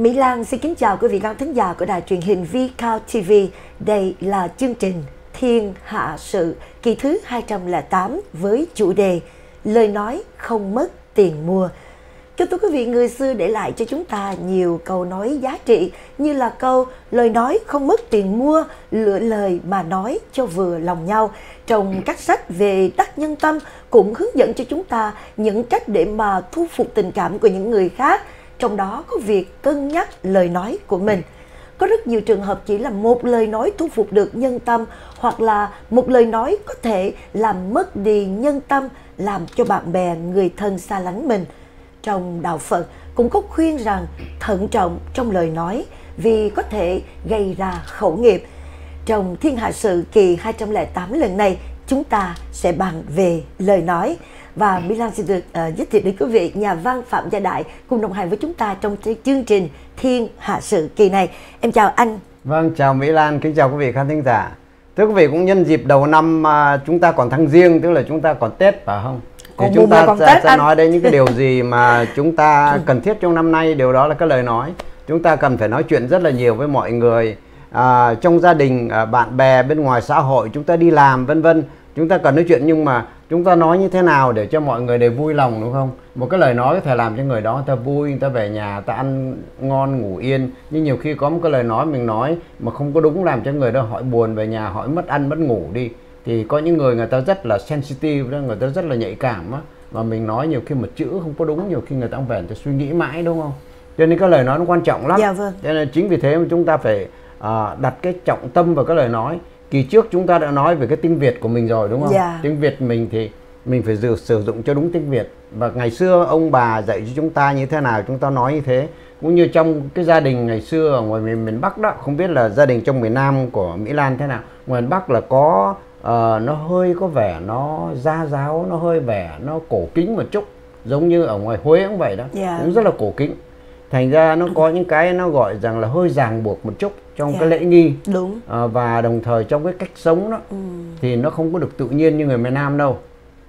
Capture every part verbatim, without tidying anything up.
Mỹ Lan xin kính chào quý vị khán thính giả của đài truyền hình vê ca tê vê. Đây là chương trình Thiên Hạ Sự kỳ thứ hai trăm lẻ tám với chủ đề Lời nói không mất tiền mua. Kính thưa quý vị, người xưa để lại cho chúng ta nhiều câu nói giá trị như là câu lời nói không mất tiền mua, lựa lời mà nói cho vừa lòng nhau. Trong các sách về đắc nhân tâm cũng hướng dẫn cho chúng ta những cách để mà thu phục tình cảm của những người khác. Trong đó có việc cân nhắc lời nói của mình. Có rất nhiều trường hợp chỉ là một lời nói thu phục được nhân tâm, hoặc là một lời nói có thể làm mất đi nhân tâm, làm cho bạn bè, người thân xa lánh mình. Trong đạo Phật cũng có khuyên rằng thận trọng trong lời nói vì có thể gây ra khẩu nghiệp. Trong Thiên Hạ Sự kỳ hai trăm lẻ tám lần này, chúng ta sẽ bàn về lời nói. Và Mỹ Lan xin được uh, giới thiệu đến quý vị nhà văn Phạm Gia Đại cùng đồng hành với chúng ta trong chương trình Thiên Hạ Sự kỳ này. Em chào anh. Vâng, chào Mỹ Lan, kính chào quý vị khán thính giả. Thưa quý vị, cũng nhân dịp đầu năm uh, chúng ta còn tháng Giêng, tức là chúng ta còn Tết phải không? Thì còn chúng ta còn sẽ, Tết, sẽ anh. nói đến những cái điều gì mà chúng ta cần thiết trong năm nay. Điều đó là cái lời nói. Chúng ta cần phải nói chuyện rất là nhiều với mọi người, à, trong gia đình, à, bạn bè, bên ngoài xã hội, chúng ta đi làm vân vân. Chúng ta cần nói chuyện, nhưng mà chúng ta nói như thế nào để cho mọi người đều vui lòng, đúng không? Một cái lời nói có thể làm cho người đó người ta vui, người ta về nhà, người ta ăn ngon ngủ yên. Nhưng nhiều khi có một cái lời nói mình nói mà không có đúng, làm cho người đó họ buồn, về nhà họ mất ăn mất ngủ đi. Thì có những người người ta rất là sensitive đó, người ta rất là nhạy cảm á, mà mình nói nhiều khi một chữ không có đúng, nhiều khi người ta về người ta suy nghĩ mãi, đúng không? Cho nên cái lời nói nó quan trọng lắm. Dạ vâng. Cho nên chính vì thế mà chúng ta phải à, đặt cái trọng tâm vào cái lời nói. Kỳ trước chúng ta đã nói về cái tiếng Việt của mình rồi, đúng không? Dạ. Tiếng Việt mình thì mình phải sử, sử dụng cho đúng tiếng Việt. Và ngày xưa ông bà dạy cho chúng ta như thế nào chúng ta nói như thế. Cũng như trong cái gia đình ngày xưa ở ngoài miền, miền Bắc đó, không biết là gia đình trong miền Nam của Mỹ Lan thế nào. Ngoài miền Bắc là có uh, nó hơi có vẻ nó gia giáo, nó hơi vẻ nó cổ kính một chút, giống như ở ngoài Huế cũng vậy đó. Dạ. Cũng rất là cổ kính. Thành ra nó có những cái nó gọi rằng là hơi ràng buộc một chút trong Dạ. cái lễ nghi. Đúng. À, và đồng thời trong cái cách sống đó, ừ. thì nó không có được tự nhiên như người miền Nam đâu.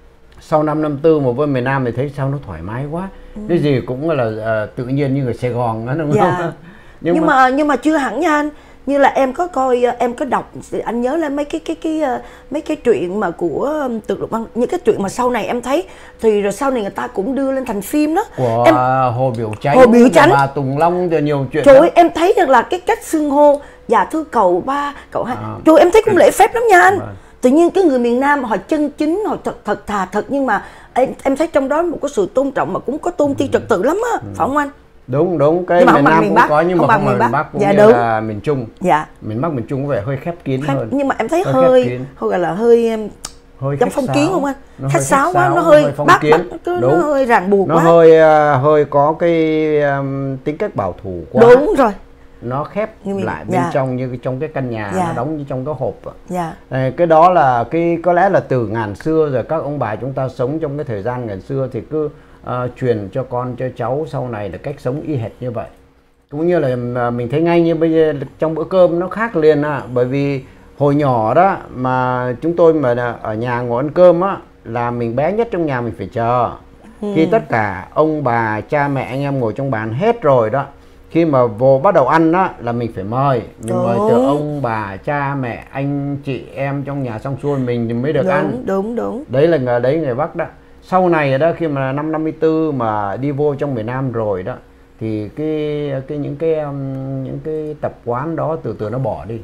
Sau năm năm tư một bên miền Nam thì thấy sao nó thoải mái quá, ừ. cái gì cũng là uh, tự nhiên như người Sài Gòn đó, đúng Dạ. không? nhưng, nhưng mà... mà nhưng mà chưa hẳn nha anh. Như là em có coi, em có đọc, anh nhớ là mấy cái cái cái mấy cái chuyện mà của Từ Lục Băng, những cái chuyện mà sau này em thấy thì rồi sau này người ta cũng đưa lên thành phim đó. Của em, Hồ Biểu Chánh, Hồ Biểu Chánh, bà Tùng Long, rồi nhiều chuyện. Trời đó. ơi, em thấy được là cái cách xưng hô, dạ thưa cậu ba, cậu hai. À. Trời, em thấy cũng lễ phép lắm nha anh. À. Tự nhiên cái người miền Nam họ chân chính, họ thật thật thà thật, nhưng mà em em thấy trong đó một cái sự tôn trọng mà cũng có tôn ti trật tự lắm á, ừ. phải không anh? Đúng đúng, cái miền Nam cũng có, nhưng mà không bằng miền Bắc cũng dạ, như đúng. là miền Trung. Dạ. Miền Bắc miền Trung có vẻ hơi khép kín khép, hơn. Nhưng mà em thấy hơi hơi hơi gọi là hơi hơi giống phong kiến không anh? Nó khách sáo quá, nó hơi hơi phong bác, kiến. bác, nó, nó hơi ràng buộc nó quá. Nó hơi uh, hơi có cái um, tính cách bảo thủ quá. Đúng rồi. Nó khép mình, lại bên dạ. trong, như trong cái căn nhà, dạ. nó đóng như trong cái hộp. Dạ. Này, cái đó là cái có lẽ là từ ngàn xưa rồi, các ông bà chúng ta sống trong cái thời gian ngàn xưa thì cứ uh, truyền cho con cho cháu sau này là cách sống y hệt như vậy. Cũng như là mình thấy ngay như bây giờ trong bữa cơm nó khác liền à, bởi vì hồi nhỏ đó mà chúng tôi mà ở nhà ngồi ăn cơm á, là mình bé nhất trong nhà mình phải chờ. Ừ. Khi tất cả ông bà, cha mẹ, anh em ngồi trong bàn hết rồi đó, khi mà vô bắt đầu ăn đó là mình phải mời. Mình đúng. Mời từ ông bà, cha mẹ, anh chị em trong nhà xong xuôi mình mới được đúng, ăn. Đúng đúng. Đấy là người đấy người Bắc đó. Sau này đó, khi mà năm năm mươi tư mà đi vô trong miền Nam rồi đó, thì cái cái những cái um, những cái tập quán đó từ từ nó bỏ đi.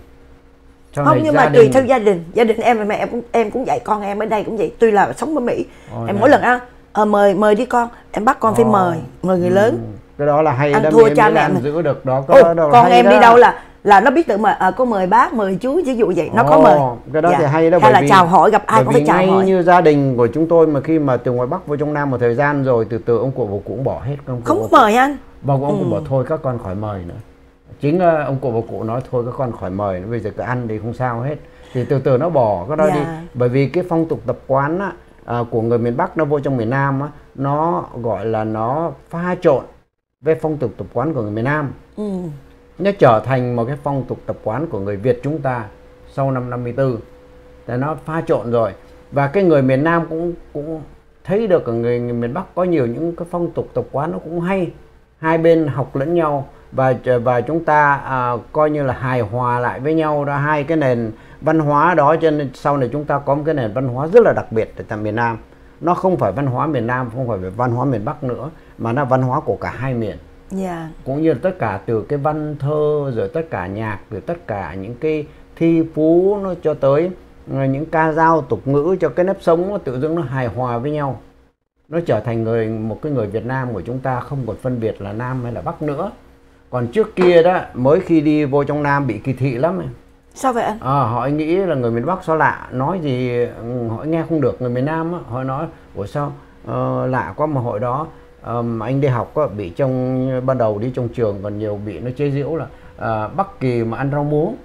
Sau không, nhưng mà đình... tùy theo gia đình, gia đình em và mẹ em cũng em cũng dạy con em ở đây cũng vậy. Tuy là sống ở Mỹ, Ôi em mỗi lần ăn à, mời mời đi con, em bắt con Ồ. phải mời mời người ừ. lớn. Cái đó là hay ăn đó, thua cha mẹ mình giữ được đó. Ôi, đó con em đó. đi đâu là là nó biết tự mời, à, có mời bác, mời chú, ví dụ vậy, nó Ồ, có mời. Cái đó dạ. thì hay đó, hay bởi là vì, chào hỏi, gặp ai cũng phải chào ngay hỏi. Như gia đình của chúng tôi mà khi mà từ ngoài Bắc vô trong Nam một thời gian rồi, từ từ ông cụ bà cụ cũng bỏ hết. Ông không có mời anh. Bà cụ ông ừ. cũng bảo thôi các con khỏi mời nữa. Chính uh, ông cụ bà cụ nói thôi các con khỏi mời nữa, bây giờ cứ ăn thì không sao hết. Thì từ từ nó bỏ cái đó dạ. đi. Bởi vì cái phong tục tập quán á, à, của người miền Bắc nó vô trong miền Nam á, nó gọi là nó pha trộn với phong tục tập quán của người miền Nam. ừ. Nó trở thành một cái phong tục tập quán của người Việt chúng ta sau năm năm mươi tư. Thì nó pha trộn rồi. Và cái người miền Nam cũng cũng thấy được ở người, người miền Bắc có nhiều những cái phong tục tập quán nó cũng hay. Hai bên học lẫn nhau. và và chúng ta à, coi như là hài hòa lại với nhau đó, hai cái nền văn hóa đó, cho nên sau này chúng ta có một cái nền văn hóa rất là đặc biệt tại miền Nam. Nó không phải văn hóa miền Nam, không phải văn hóa miền Bắc nữa, mà nó văn hóa của cả hai miền. Yeah. Cũng như tất cả từ cái văn thơ, rồi tất cả nhạc, rồi tất cả những cái thi phú, nó cho tới những ca dao tục ngữ, cho cái nếp sống nó tự dưng nó hài hòa với nhau. Nó trở thành người một cái người Việt Nam của chúng ta không còn phân biệt là Nam hay là Bắc nữa. Còn trước kia đó, mới khi đi vô trong Nam bị kỳ thị lắm. Sao vậy anh? À, họ nghĩ là người miền Bắc sao lạ, nói gì họ nghe không được. Người miền Nam á, họ nói ủa sao uh, lạ quá, mà hồi đó um, anh đi học á, bị trong ban đầu đi trong trường còn nhiều bị nó chế giễu là uh, Bắc Kỳ mà ăn rau muống.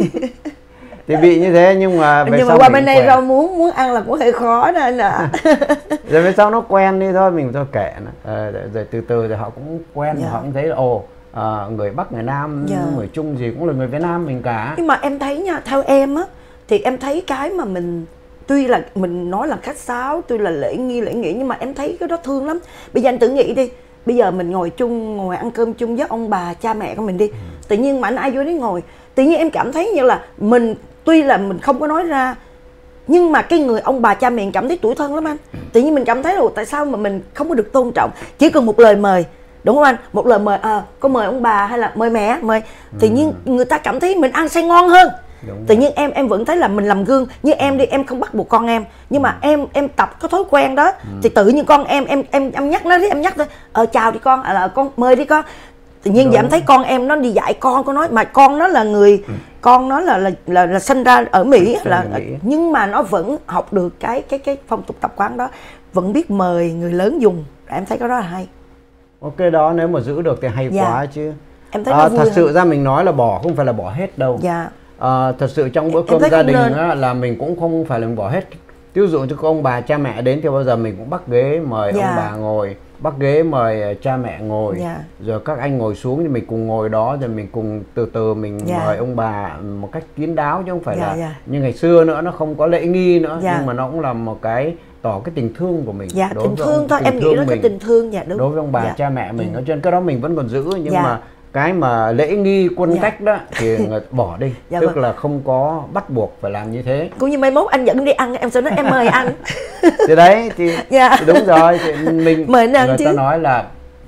Thì bị như thế, nhưng mà về nhưng sau mà qua mình bên đây quen. rau muống muốn ăn là cũng hơi khó đó anh ạ. Rồi về sau nó quen đi thôi, mình thôi kệ nó. À, rồi, rồi từ từ rồi họ cũng quen, Dạ. họ cũng thấy là ồ, à, người Bắc người Nam, Dạ. người Trung gì cũng là người Việt Nam mình cả. Nhưng mà em thấy nha, theo em á, thì em thấy cái mà mình tuy là mình nói là khách sáo, tuy là lễ nghi lễ nghĩa, nhưng mà em thấy cái đó thương lắm. Bây giờ anh tự nghĩ đi, bây giờ mình ngồi chung, ngồi ăn cơm chung với ông bà cha mẹ của mình đi, ừ. tự nhiên mà anh ai vô đấy ngồi, tự nhiên em cảm thấy như là mình tuy là mình không có nói ra, nhưng mà cái người ông bà cha mẹ cảm thấy tủi thân lắm anh. Tự nhiên mình cảm thấy là tại sao mà mình không có được tôn trọng, chỉ cần một lời mời, đúng không anh, một lời mời à, có mời ông bà hay là mời mẹ mời, tự nhiên người ta cảm thấy mình ăn say ngon hơn. Đúng tự rồi. nhiên em em vẫn thấy là mình làm gương. Như em đi, em không bắt buộc con em, nhưng mà em em tập cái thói quen đó, ừ. thì tự nhiên con em em em em nhắc nó đi, em nhắc thôi, ờ chào đi con, à, là con mời đi con. Tự nhiên giờ em thấy con em nó đi dạy con có nói, mà con nó là người, ừ. con nó là là là, là sinh ra ở Mỹ, là, là nhưng mà nó vẫn học được cái cái cái phong tục tập quán đó, vẫn biết mời người lớn dùng. Em thấy cái đó là hay. Ok, đó nếu mà giữ được thì hay dạ. quá chứ. Em thấy à, nó vui thật sự hơn. ra mình nói là bỏ không phải là bỏ hết đâu. Dạ. À, thật sự trong bữa cơm gia đình á, là mình cũng không phải là mình bỏ hết. Ví dụ cho có ông bà cha mẹ đến thì bao giờ mình cũng bắt ghế mời dạ. ông bà ngồi, bắt ghế mời cha mẹ ngồi, dạ. rồi các anh ngồi xuống thì mình cùng ngồi đó, rồi mình cùng từ từ mình dạ. mời ông bà một cách kín đáo, chứ không phải dạ, là dạ. như ngày xưa nữa, nó không có lễ nghi nữa, dạ. nhưng mà nó cũng là một cái tỏ cái tình thương của mình. Dạ, tình thương ông, thôi, em nghĩ đó cái tình thương. Dạ, đúng. Đối với ông bà dạ. cha mẹ mình, ừ. cho nên cái đó mình vẫn còn giữ, nhưng dạ. mà cái mà lễ nghi quân dạ. cách đó thì bỏ đi. Dạ, tức vâng. là không có bắt buộc phải làm như thế. Cũng như mai mốt anh dẫn đi ăn, em sẽ nói em mời anh. Thì đấy thì, dạ. thì đúng rồi, thì mình mời người chứ. ta nói là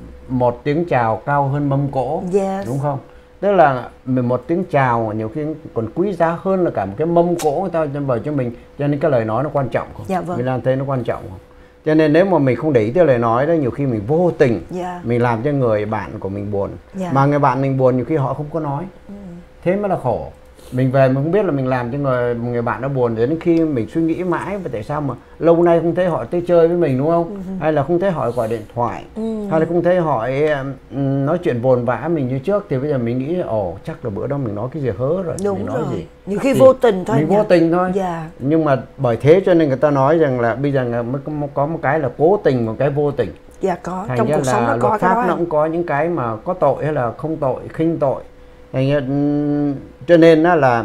một tiếng chào cao hơn mâm cỗ, yes. đúng không? Tức là một tiếng chào nhiều khi còn quý giá hơn là cả một cái mâm cỗ người ta mời cho mình, cho nên cái lời nói nó quan trọng không? Dạ, vâng. Mình làm thế nó quan trọng không? Cho nên nếu mà mình không để ý tới lời nói đó, nhiều khi mình vô tình yeah. mình làm cho người bạn của mình buồn, yeah. mà người bạn mình buồn nhiều khi họ không có nói, ừ. thế mới là khổ. Mình về mình không biết là mình làm cho người người bạn nó buồn, đến khi mình suy nghĩ mãi và tại sao mà lâu nay không thấy họ tới chơi với mình, đúng không? Ừ. Hay là không thấy họ gọi điện thoại, ừ. hay là không thấy họ um, nói chuyện vồn vã mình như trước, thì bây giờ mình nghĩ ồ chắc là bữa đó mình nói cái gì hớ rồi. Đúng mình nói rồi. Gì? Nhiều khi thì vô tình thôi. Mình vô tình thôi. Yeah. Nhưng mà bởi thế cho nên người ta nói rằng là bây giờ mới có một cái là cố tình, một cái vô tình. Dạ có. Thành trong cuộc sống nó có cái đó. Nó cũng có những cái mà có tội hay là không tội, khinh tội. Thành ra, cho nên là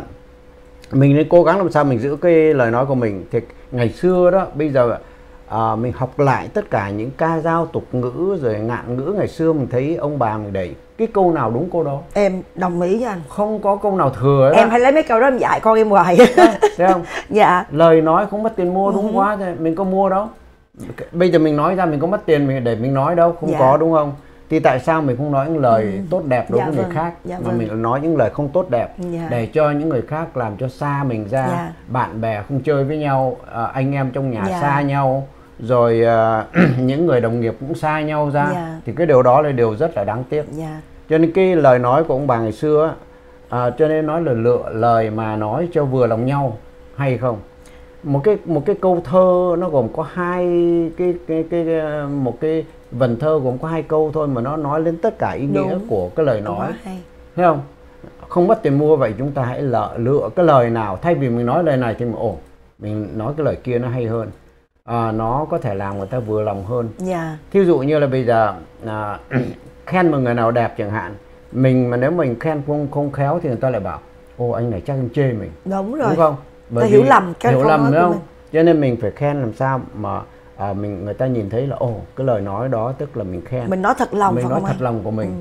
mình nên cố gắng làm sao mình giữ cái lời nói của mình. Thì ngày xưa đó, bây giờ à, mình học lại tất cả những ca dao tục ngữ rồi ngạn ngữ ngày xưa, mình thấy ông bà mình đầy cái câu nào đúng câu đó. Em đồng ý với anh. Không có câu nào thừa đó. Em hay lấy mấy câu đó em dạy con em hoài. Thấy không? Dạ. Lời nói không mất tiền mua, đúng ừ. quá thôi. Mình có mua đâu. Bây giờ mình nói ra mình có mất tiền mình để mình nói đâu, không dạ. có, đúng không? Thì tại sao mình không nói những lời ừ. tốt đẹp đối dạ với vâng. người khác, dạ mà vâng. mình nói những lời không tốt đẹp, dạ. để cho những người khác làm cho xa mình ra, dạ. bạn bè không chơi với nhau, anh em trong nhà dạ. xa nhau, rồi uh, những người đồng nghiệp cũng xa nhau ra, dạ. thì cái điều đó là điều rất là đáng tiếc. Dạ. Cho nên cái lời nói của ông bà ngày xưa, uh, cho nên nói là lựa lời mà nói cho vừa lòng nhau, hay không? Một cái một cái câu thơ nó gồm có hai cái cái cái, cái một cái vần thơ gồm có hai câu thôi mà nó nói lên tất cả ý nghĩa đúng. Của cái lời nói, thấy không? Không mất tiền mua, vậy chúng ta hãy lựa, lựa cái lời nào, thay vì mình nói lời này thì mình ồ mình nói cái lời kia nó hay hơn, à, nó có thể làm người ta vừa lòng hơn. Yeah. Thí dụ như là bây giờ à, khen một người nào đẹp chẳng hạn, mình mà nếu mình khen không không khéo thì người ta lại bảo ô anh này chắc anh chê mình, đúng rồi, đúng không? Bởi hiểu lầm, cái hiểu lầm đúng không? Cho nên mình phải khen làm sao mà à, mình người ta nhìn thấy là ồ cái lời nói đó tức là mình khen, mình nói thật lòng, mình nói thật anh? lòng của mình. Ừ.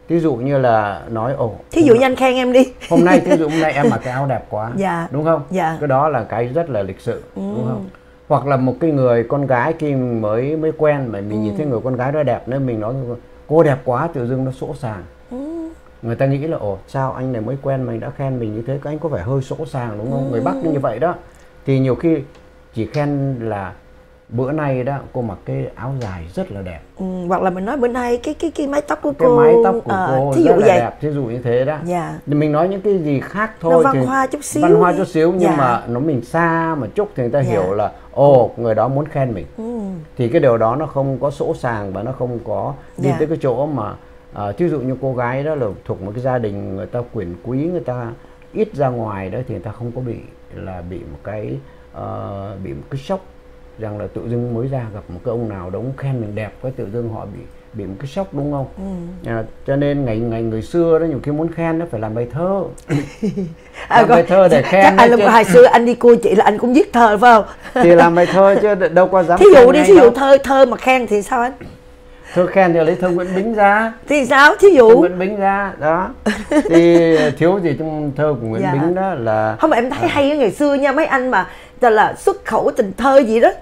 Thí dụ như là nói ồ, thí dụ như anh khen em đi. Hôm nay thí dụ hôm nay em mặc cái áo đẹp quá. Dạ. Đúng không? Dạ. Cái đó là cái rất là lịch sự, ừ. đúng không? Hoặc là một cái người con gái khi mới mới quen mà mình ừ. nhìn thấy người con gái đó đẹp nên mình nói cô đẹp quá, tự dưng nó sỗ sàng. Ừ. Người ta nghĩ là ồ, sao anh này mới quen mình đã khen mình như thế, anh có vẻ hơi sỗ sàng đúng không? Ừ. Người Bắc như vậy đó. Thì nhiều khi chỉ khen là bữa nay đó cô mặc cái áo dài rất là đẹp. Ừ, hoặc là mình nói bữa nay cái cái cái mái tóc của cái cô, mái tóc của à, cô thí rất dụ là vậy. đẹp, thí dụ như thế đó. Dạ. Thì mình nói những cái gì khác thôi, nó văn thì hoa chút xíu, văn hoa chút xíu nhưng dạ. mà nó mình xa một chút thì người ta dạ. hiểu là ồ, người đó muốn khen mình. Ừ. Thì cái điều đó nó không có sỗ sàng và nó không có đi dạ. tới cái chỗ mà à, thí dụ như cô gái đó là thuộc một cái gia đình người ta quyền quý, người ta ít ra ngoài đó thì người ta không có bị là bị một cái uh, bị một cái sốc rằng là tự dưng mới ra gặp một cái ông nào đó khen mình đẹp, cái tự dưng họ bị bị một cái sốc, đúng không? Ừ. À, cho nên ngày ngày người xưa đó nhiều khi muốn khen nó phải làm bài thơ. À, làm bài thơ để khen. Chắc anh lúc hồi xưa anh đi cua chị là anh cũng viết thơ phải không? Thì làm bài thơ chứ đâu có dám. Thí dụ đi, thí dụ thơ thơ mà khen thì sao anh? Thơ khen thì lấy thơ Nguyễn Bính ra. Thì sao? Thí dụ thơ Nguyễn Bính ra đó. Thì thiếu gì trong thơ của Nguyễn dạ. Bính đó là không, mà em thấy à. hay ở ngày xưa nha, mấy anh mà là xuất khẩu tình thơ gì đó.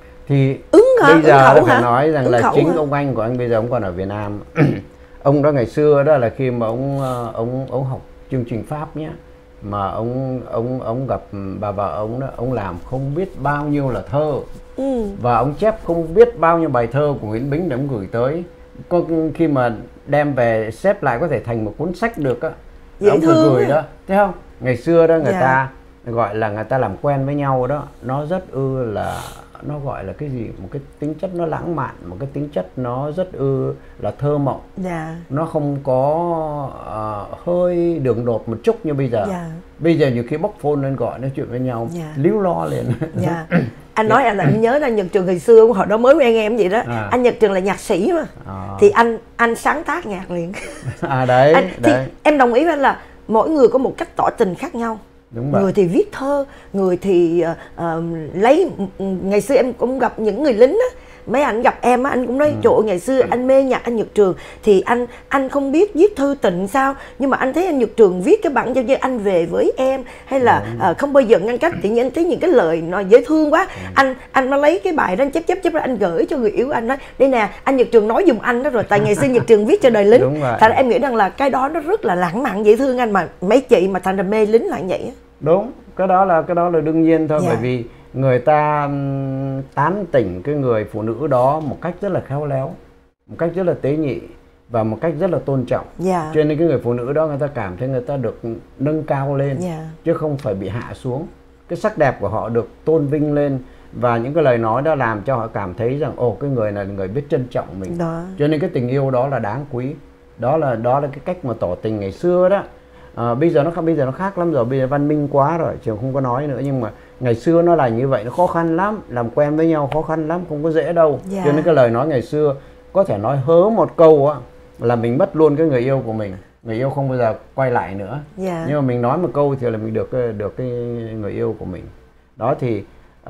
Thì ứng hả? Bây giờ ứng phải hả? nói rằng ứng là chính hả? ông anh của anh bây giờ ông còn ở Việt Nam. Ông đó ngày xưa đó là khi mà ông ông ông học chương trình Pháp nhé, mà ông ông ông gặp bà vợ ông đó, ông làm không biết bao nhiêu là thơ. Ừ. Và ông chép không biết bao nhiêu bài thơ của Nguyễn Bính để ông gửi tới. Có khi mà đem về xếp lại có thể thành một cuốn sách được á. Ông phải gửi đó, thấy không? Ngày xưa đó người dạ. ta gọi là người ta làm quen với nhau đó, nó rất ư là nó gọi là cái gì, một cái tính chất nó lãng mạn, một cái tính chất nó rất ư là thơ mộng. Dạ. Nó không có uh, hơi đường đột một chút như bây giờ. Dạ. Bây giờ nhiều khi bóc phone lên gọi nói chuyện với nhau, dạ. líu lo liền. Dạ. Anh nói anh là anh nhớ là Nhật Trường hồi xưa hồi đó mới quen em vậy đó. À. Anh Nhật Trường là nhạc sĩ mà. À. Thì anh anh sáng tác nhạc liền. À đấy, anh, đấy. Thì em đồng ý với anh là mỗi người có một cách tỏ tình khác nhau. Đúng người vậy. Thì viết thơ, người thì uh, uh, lấy ngày xưa em cũng gặp những người lính á, mấy anh gặp em á, anh cũng nói ừ. trời ơi, ngày xưa anh mê nhạc anh Nhật Trường thì anh anh không biết viết thư tình sao, nhưng mà anh thấy anh Nhật Trường viết cái bản như anh về với em hay là ừ. uh, không bao giờ ngăn cách, thì nhiên anh thấy những cái lời nó dễ thương quá. ừ. anh anh nó lấy cái bài đó anh chép chép chép ra anh gửi cho người yêu anh, nói đây nè anh Nhật Trường nói giùm anh đó rồi, tại ngày xưa Nhật Trường viết cho đời lính. Thành ra em nghĩ rằng là cái đó nó rất là lãng mạn dễ thương anh, mà mấy chị mà thành ra mê lính lại vậy á. Đúng, cái đó là cái đó là đương nhiên thôi. Dạ. Bởi vì người ta um, tán tỉnh cái người phụ nữ đó một cách rất là khéo léo, một cách rất là tế nhị và một cách rất là tôn trọng. Dạ. Cho nên cái người phụ nữ đó người ta cảm thấy người ta được nâng cao lên. Dạ. Chứ không phải bị hạ xuống. Cái sắc đẹp của họ được tôn vinh lên, và những cái lời nói đó làm cho họ cảm thấy rằng ồ, cái người này là người biết trân trọng mình. Đó. Cho nên cái tình yêu đó là đáng quý. Đó là đó là cái cách mà tỏ tình ngày xưa đó. À, bây giờ nó khác, bây giờ nó khác lắm rồi, bây giờ văn minh quá rồi, trường không có nói nữa, nhưng mà ngày xưa nó là như vậy, nó khó khăn lắm, làm quen với nhau khó khăn lắm, không có dễ đâu. Yeah. Cho nên cái lời nói ngày xưa có thể nói hớ một câu á là mình mất luôn cái người yêu của mình, người yêu không bao giờ quay lại nữa. Yeah. Nhưng mà mình nói một câu thì là mình được được cái người yêu của mình. Đó thì uh,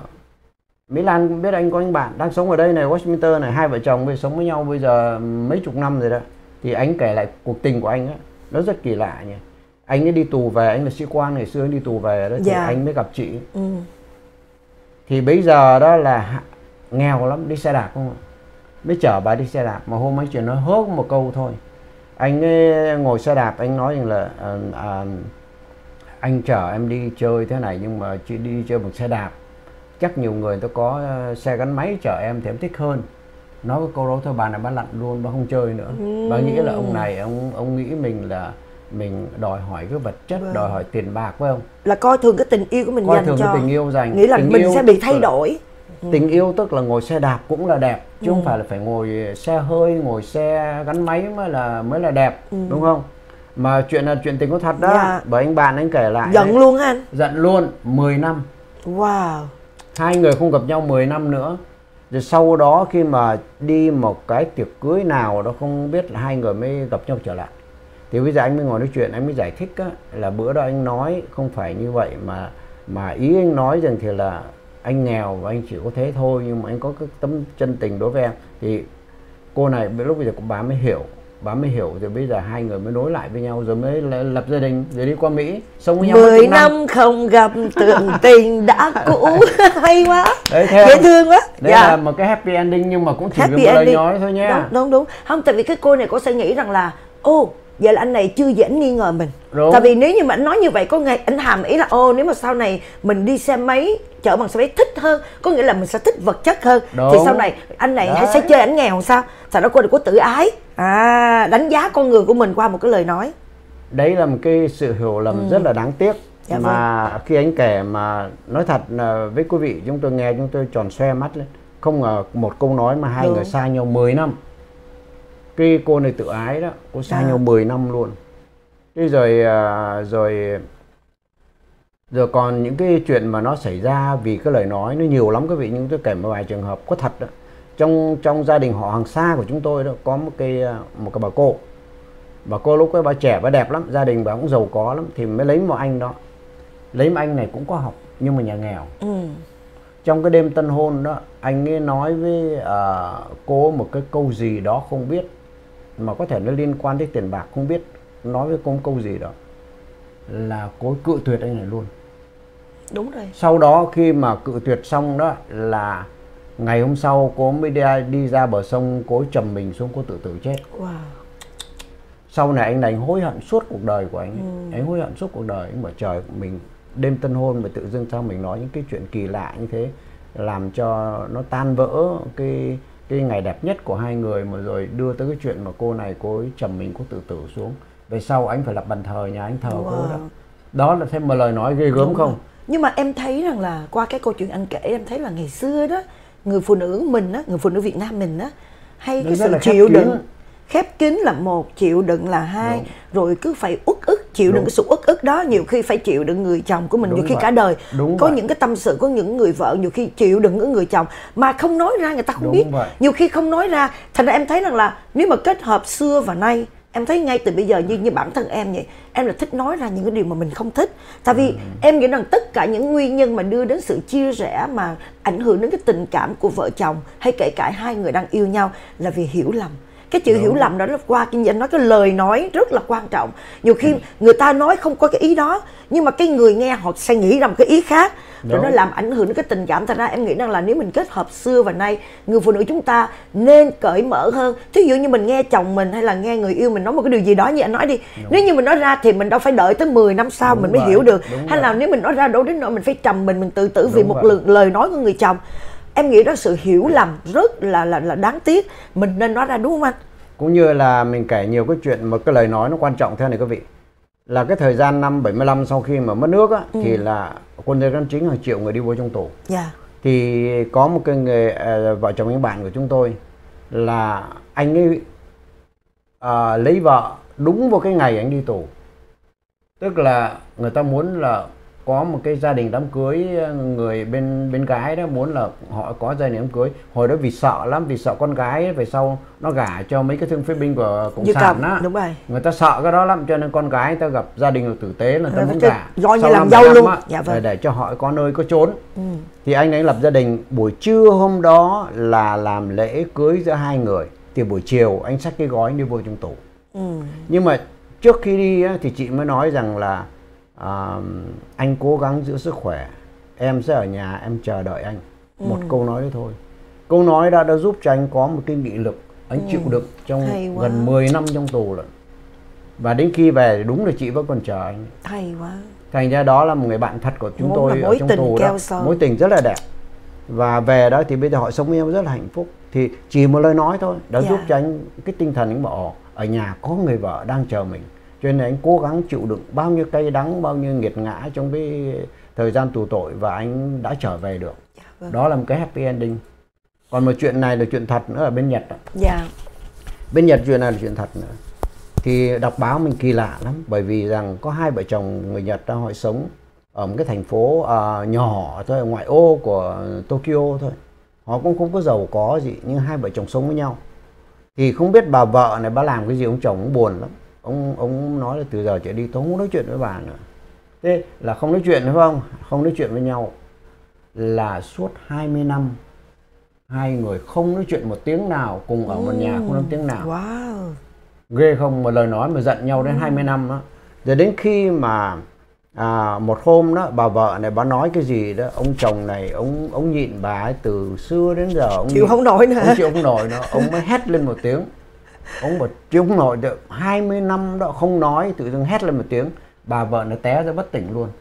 Mỹ Lan biết anh có anh bạn đang sống ở đây này, Washington này, hai vợ chồng bây giờ sống với nhau bây giờ mấy chục năm rồi đó. Thì anh kể lại cuộc tình của anh á, nó rất kỳ lạ nhỉ. Anh ấy đi tù về, anh là sĩ quan ngày xưa, anh đi tù về đó thì yeah. anh mới gặp chị. Ừ. Thì bây giờ đó là nghèo lắm, đi xe đạp không ạ? Mới chở bà đi xe đạp, mà hôm ấy chỉ nói hớt một câu thôi. Anh ấy ngồi xe đạp, anh nói rằng là à, à, anh chở em đi chơi thế này nhưng mà chỉ đi chơi bằng xe đạp, chắc nhiều người ta có xe gắn máy chở em thì em thích hơn. Nói cái câu đó thôi, bà này bà lặn luôn, bà không chơi nữa. Ừ. Bà nghĩ là ông này ông ông nghĩ mình là mình đòi hỏi cái vật chất, vâng. đòi hỏi tiền bạc, phải không? Là coi thường cái tình yêu của mình, coi dành thường cho cái tình yêu dành, nghĩ là tình mình yêu, sẽ bị thay đổi. Ừ. Tình yêu tức là ngồi xe đạp cũng là đẹp, chứ ừ. không phải là phải ngồi xe hơi, ngồi xe gắn máy mới là mới là đẹp, ừ. đúng không? Mà chuyện là chuyện tình có thật đó. Yeah. Bởi anh bạn anh kể lại giận đấy. Luôn anh giận luôn mười năm. Wow. Hai người không gặp nhau mười năm nữa. Rồi sau đó khi mà đi một cái tiệc cưới nào đó không biết là hai người mới gặp nhau trở lại. Thì bây giờ anh mới ngồi nói chuyện, anh mới giải thích á, là bữa đó anh nói không phải như vậy, mà mà ý anh nói rằng thì là anh nghèo và anh chỉ có thế thôi, nhưng mà anh có cái tấm chân tình đối với em. Thì cô này lúc bây giờ bà mới hiểu bà mới hiểu, rồi bây giờ hai người mới nối lại với nhau, rồi mới lập gia đình, rồi đi qua Mỹ sống với nhau mười năm. năm không gặp tưởng tình đã cũ. Hay quá, đấy, theo, dễ thương quá. Đấy dạ. là một cái happy ending, nhưng mà cũng chỉ vì một lời nói thôi nha. Đúng, đúng đúng không, tại vì cái cô này cô sẽ nghĩ rằng là ô vậy là anh này chưa gì anh nghi ngờ mình. Đúng. Tại vì nếu như mà anh nói như vậy có ngày anh hàm ý là ô nếu mà sau này mình đi xe máy, chở bằng xe máy thích hơn, có nghĩa là mình sẽ thích vật chất hơn. Đúng. Thì sau này anh này hay sẽ chơi ảnh nghèo sao? Sau đó cô này có tự ái, à, đánh giá con người của mình qua một cái lời nói. Đấy là một cái sự hiểu lầm ừ. rất là đáng tiếc. Dạ mà vâng. Khi anh kể mà nói thật với quý vị, chúng tôi nghe chúng tôi tròn xoe mắt lên. Không ngờ một câu nói mà hai Đúng. người xa nhau mười năm. Cái cô này tự ái đó, cô xa à. nhau mười năm luôn. Thế rồi rồi rồi còn những cái chuyện mà nó xảy ra vì cái lời nói nó nhiều lắm quý vị, nhưng tôi kể một vài trường hợp có thật đó. Trong trong gia đình họ hàng xa của chúng tôi đó có một cái một cái bà cô. Bà cô lúc ấy bà trẻ bà đẹp lắm, gia đình bà cũng giàu có lắm, thì mới lấy một anh đó. Lấy một anh này cũng có học nhưng mà nhà nghèo. Ừ. Trong cái đêm tân hôn đó, anh ấy nói với uh, cô một cái câu gì đó không biết, mà có thể nó liên quan đến tiền bạc không biết, nói với cô một câu gì đó là cô cự tuyệt anh này luôn. Đúng rồi. Sau đó khi mà cự tuyệt xong đó là ngày hôm sau cô mới đi, đi ra bờ sông, cô trầm mình xuống, cô tự tử chết. Wow. Sau này anh này anh hối hận suốt cuộc đời của anh ấy. Ừ. Anh hối hận suốt cuộc đời, anh bảo trời, mình đêm tân hôn mà tự dưng sao mình nói những cái chuyện kỳ lạ như thế, làm cho nó tan vỡ cái cái ngày đẹp nhất của hai người, mà rồi đưa tới cái chuyện mà cô này cô ấy trầm mình, cô tự tử xuống. Về sau anh phải lập bàn thờ nhà anh thờ wow. cô đó. Đó là thêm một lời nói ghê gớm không? Nhưng mà em thấy rằng là qua cái câu chuyện anh kể, em thấy là ngày xưa đó, người phụ nữ mình á, người phụ nữ Việt Nam mình á, hay cái sự chịu đựng, khép kín là một, chịu đựng là hai. Đúng. Rồi cứ phải uất ức, chịu Đúng. đựng cái sự uất ức đó, nhiều khi phải chịu đựng người chồng của mình. Đúng nhiều khi vậy. Cả đời Đúng có vậy. Những cái tâm sự, có những người vợ nhiều khi chịu đựng những người chồng mà không nói ra, người ta không Đúng biết vậy. Nhiều khi không nói ra. Thành ra em thấy rằng là nếu mà kết hợp xưa và nay, em thấy ngay từ bây giờ như như bản thân em vậy, em là thích nói ra những cái điều mà mình không thích. Tại vì ừ. em nghĩ rằng tất cả những nguyên nhân mà đưa đến sự chia rẽ, mà ảnh hưởng đến cái tình cảm của vợ chồng hay kể cả hai người đang yêu nhau là vì hiểu lầm. Cái chữ Đúng. hiểu lầm đó nó qua kinh doanh, nói cái lời nói rất là quan trọng. Nhiều khi ừ. người ta nói không có cái ý đó, nhưng mà cái người nghe họ sẽ nghĩ ra một cái ý khác, rồi Đúng. nó làm ảnh hưởng đến cái tình cảm. Thành ra em nghĩ rằng là nếu mình kết hợp xưa và nay, người phụ nữ chúng ta nên cởi mở hơn. Thí dụ như mình nghe chồng mình hay là nghe người yêu mình nói một cái điều gì đó như anh nói đi, Đúng. nếu như mình nói ra thì mình đâu phải đợi tới mười năm sau Đúng mình mới vậy. hiểu được. Đúng hay vậy. Là nếu mình nói ra đâu đến nỗi mình phải trầm mình mình tự tử Đúng vì một vậy. lời nói của người chồng. Em nghĩ đó sự hiểu lầm rất là là là đáng tiếc, mình nên nói ra, đúng không anh? Cũng như là mình kể nhiều cái chuyện mà cái lời nói nó quan trọng thế này quý vị. Là cái thời gian năm bảy mươi lăm sau khi mà mất nước á, ừ. thì là quân dân căn chính hàng triệu người đi vô trong tù. Yeah. Thì có một cái người uh, vợ chồng những bạn của chúng tôi là anh ấy uh, lấy vợ đúng vào cái ngày anh đi tù. Tức là người ta muốn là có một cái gia đình đám cưới, người bên bên gái đó muốn là họ có gia đình đám cưới. Hồi đó vì sợ lắm, vì sợ con gái về sau nó gả cho mấy cái thương phế binh của cộng sản á, đúng rồi. Người ta sợ cái đó lắm, cho nên con gái người ta gặp gia đình tử tế là người ta muốn gả coi như làm dâu luôn á, dạ vâng. để, để cho họ có nơi có chốn. Ừ. Thì anh ấy lập gia đình, buổi trưa hôm đó là làm lễ cưới giữa hai người, thì buổi chiều anh xách cái gói đi vô trong tù. Ừ. Nhưng mà trước khi đi á, thì chị mới nói rằng là À, anh cố gắng giữ sức khỏe, em sẽ ở nhà em chờ đợi anh. ừ. Một câu nói đấy thôi. Câu nói đã đã giúp cho anh có một cái nghị lực. Anh ừ. chịu đựng trong gần mười năm trong tù rồi. Và đến khi về đúng là chị vẫn còn chờ anh. Hay quá. Thành ra đó là một người bạn thật của chúng Muốn tôi ở trong tù đó. Son. Mối tình rất là đẹp. Và về đó thì bây giờ họ sống với nhau rất là hạnh phúc. Thì chỉ một lời nói thôi đã yeah. giúp cho anh cái tinh thần anh bảo ở nhà có người vợ đang chờ mình. Cho nên anh cố gắng chịu đựng bao nhiêu cay đắng, bao nhiêu nghiệt ngã trong cái thời gian tù tội và anh đã trở về được. Dạ, vâng. Đó là một cái happy ending. Còn một chuyện này là chuyện thật nữa ở bên Nhật. Dạ. Bên Nhật chuyện này là chuyện thật nữa. Thì đọc báo mình kỳ lạ lắm, bởi vì rằng có hai vợ chồng người Nhật đang họ sống ở một cái thành phố uh, nhỏ thôi, ngoại ô của Tokyo thôi. Họ cũng không có giàu có gì, nhưng hai vợ chồng sống với nhau. Thì không biết bà vợ này bà làm cái gì, ông chồng cũng buồn lắm. Ông ông nói là từ giờ trở đi tôi không nói chuyện với bà nữa. Thế là không nói chuyện đúng không? Không nói chuyện với nhau. Là suốt hai mươi năm hai người không nói chuyện một tiếng nào, cùng ở một nhà không nói tiếng nào. Wow. ghê không, một lời nói mà giận nhau đến ừ. hai mươi năm đó. Rồi đến khi mà à, một hôm đó bà vợ này bà nói cái gì đó, ông chồng này ông ông nhịn bà ấy từ xưa đến giờ, ông chịu nhịn, không nổi nữa, ông chịu không nổi nữa, ông mới hét lên một tiếng. Ông bảo chịu không nổi được, hai mươi năm đó không nói, tự dưng hét lên một tiếng, bà vợ nó té ra bất tỉnh luôn.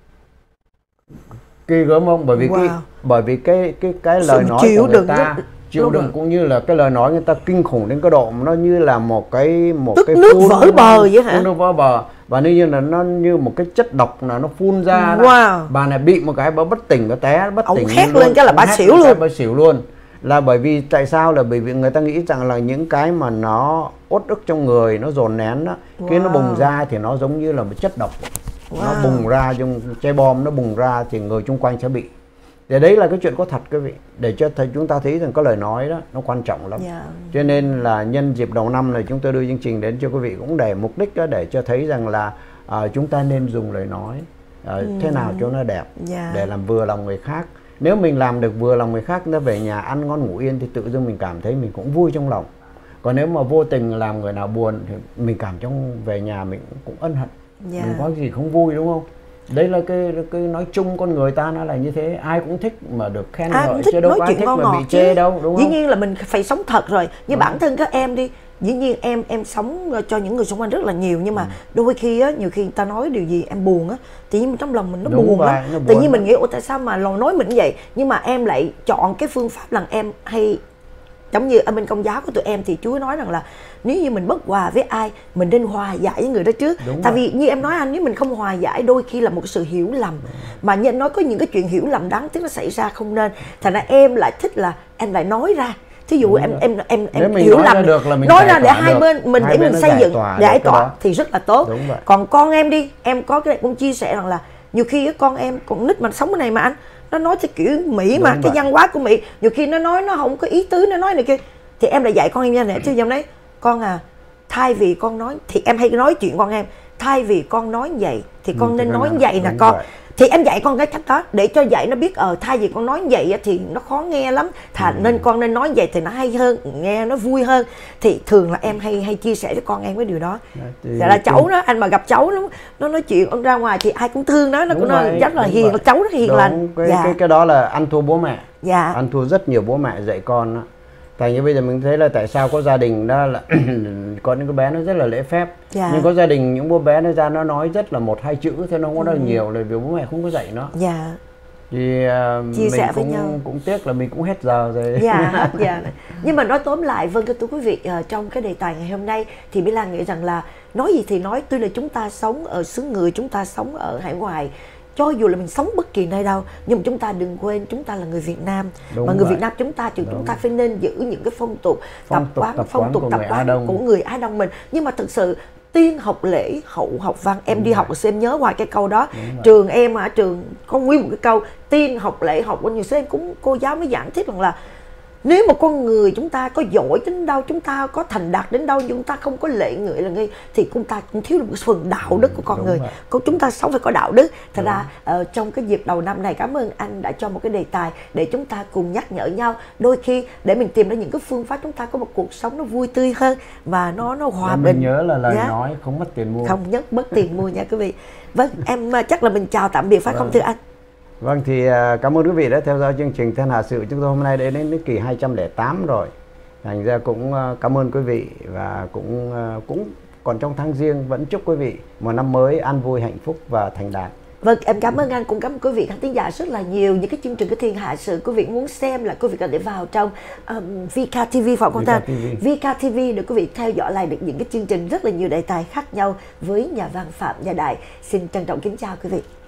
Kỳ gớm không? Bởi vì wow. cái bởi vì cái cái cái lời nói của người ta chịu đựng, cũng như là cái lời nói người ta kinh khủng đến cái độ nó như là một cái một tức cái nước phun, vỡ bờ vậy hả? Nước vỡ bờ, và như là nó như một cái chất độc là nó phun ra. Wow. Bà này bị một cái bà bất tỉnh, bà té bất ông tỉnh hét luôn, cái là bà xỉu luôn. Bà xỉu luôn. Là bởi vì tại sao? Là bởi vì người ta nghĩ rằng là những cái mà nó uất ức trong người, nó dồn nén đó, wow. khi nó bùng ra thì nó giống như là một chất độc. Wow. Nó bùng ra, trong chai bom nó bùng ra thì người chung quanh sẽ bị. Để đấy là cái chuyện có thật quý vị, để cho thấy chúng ta thấy rằng có lời nói đó nó quan trọng lắm. Yeah. Cho nên là nhân dịp đầu năm này chúng tôi đưa chương trình đến cho quý vị cũng để mục đích đó, để cho thấy rằng là à, chúng ta nên dùng lời nói à, ừ. thế nào cho nó đẹp, yeah. để làm vừa lòng người khác. Nếu mình làm được vừa lòng người khác, chúng ta về nhà ăn ngon ngủ yên thì tự dưng mình cảm thấy mình cũng vui trong lòng. Còn nếu mà vô tình làm người nào buồn thì mình cảm trong về nhà mình cũng ân hận, yeah. mình có gì không vui, đúng không? Đấy là cái cái nói chung con người ta nó là như thế, ai cũng thích mà được khen ngợi, chứ đâu có ai thích mà bị chê đâu, đúng không? Dĩ nhiên là mình phải sống thật rồi. Như ừ. bản thân các em đi, dĩ nhiên em em sống cho những người xung quanh rất là nhiều, nhưng mà ừ. đôi khi á, nhiều khi người ta nói điều gì em buồn á, tự nhiên trong lòng mình nó đúng buồn á, tự nhiên mình nghĩ ủa tại sao mà lời nói mình như vậy, nhưng mà em lại chọn cái phương pháp là em hay giống như ở bên công giáo của tụi em thì Chúa nói rằng là nếu như mình bất hòa với ai, mình nên hòa giải với người đó trước. Đúng Tại rồi. vì như em nói anh, nếu mình không hòa giải đôi khi là một sự hiểu lầm. Đúng. Mà như anh nói có những cái chuyện hiểu lầm đáng tiếc nó xảy ra không nên. Thành ra em lại thích là em lại nói ra. Thí dụ em, em em em hiểu nói lầm ra được là mình nói ra để hai được. bên mình hai để bên mình xây dựng giải tỏa thì rất là tốt. Đúng vậy. Còn con em đi, em có cái này cũng chia sẻ rằng là nhiều khi con em con nít mà sống cái này mà anh, nó nói theo kiểu Mỹ mà Đúng cái vậy. văn hóa của Mỹ, nhiều khi nó nói nó không có ý tứ, nó nói này kia thì em lại dạy con em như này, chứ em đấy con à, thay vì con nói thì em hay nói chuyện con em, thay vì con nói vậy thì con ừ, nên nói vậy nè con. Vậy. Thì em dạy con cái cách đó để cho dạy nó biết ờ thay vì con nói vậy thì nó khó nghe lắm, thà ừ. nên con nên nói vậy thì nó hay hơn, nghe nó vui hơn. Thì thường là em hay hay chia sẻ cho con em cái điều đó. Thì là cháu đó, anh mà gặp cháu nó nó nói chuyện ông ra ngoài thì ai cũng thương nó, nó cũng nó rất là hiền, vậy. cháu rất hiền lành. Cái, dạ. cái cái đó là ăn thua bố mẹ. Dạ. Ăn thua rất nhiều bố mẹ dạy con đó. Thành như bây giờ mình thấy là tại sao có gia đình đó là có những cái bé nó rất là lễ phép, dạ. nhưng có gia đình những bố bé nó ra nó nói rất là một hai chữ thôi, nó không có nói ừ. nhiều là vì bố mẹ không có dạy nó. Dạ. Thì uh, chia mình sẻ cũng, với nhau. cũng tiếc là mình cũng hết giờ rồi. Dạ, hết giờ. Nhưng mà nói tóm lại, vâng thưa quý vị, uh, trong cái đề tài ngày hôm nay thì Mỹ Lan nghĩ rằng là nói gì thì nói, tuy là chúng ta sống ở xứ người, chúng ta sống ở hải ngoại, cho dù là mình sống bất kỳ nơi đâu, nhưng mà chúng ta đừng quên chúng ta là người Việt Nam. Đúng Mà người vậy. Việt Nam chúng ta thì chúng ta phải nên giữ những cái phong tục, phong tập quán, phong tục tập quán của người Á Đông mình. Nhưng mà thực sự tiên học lễ hậu học văn, em Đúng đi vậy. học xem nhớ hoài cái câu đó. Trường em ở trường có nguyên một cái câu tiên học lễ học bao nhiêu, em cũng cô giáo mới giảng thiết rằng là nếu mà con người chúng ta có giỏi đến đâu, chúng ta có thành đạt đến đâu, nhưng chúng ta không có lễ ngợi là nghi thì chúng ta cũng thiếu được một phần đạo đức của con Đúng người. Còn chúng ta sống phải có đạo đức. Thật ra uh, trong cái dịp đầu năm này, cảm ơn anh đã cho một cái đề tài để chúng ta cùng nhắc nhở nhau. Đôi khi để mình tìm ra những cái phương pháp chúng ta có một cuộc sống nó vui tươi hơn và nó nó hòa bình. Mình nhớ là lời yeah. nói không mất tiền mua. Không nhất mất tiền mua nha quý vị. Vâng, em chắc là mình chào tạm biệt phải vâng. không thưa anh? Vâng, thì cảm ơn quý vị đã theo dõi chương trình Thiên Hạ Sự chúng tôi hôm nay đến đến kỳ hai trăm lẻ tám rồi. Thành ra cũng cảm ơn quý vị và cũng cũng còn trong tháng Giêng vẫn chúc quý vị một năm mới an vui, hạnh phúc và thành đạt. Vâng, em cảm ơn anh, cũng cảm ơn quý vị khán thính giả rất là nhiều. Những cái chương trình cái Thiên Hạ Sự quý vị muốn xem là quý vị có thể vào trong um, vê ca tê vê Phạm Quang Thanh. vê ca tê vê để quý vị theo dõi lại được những cái chương trình rất là nhiều đề tài khác nhau với nhà văn Phạm Gia Đại. Xin trân trọng kính chào quý vị.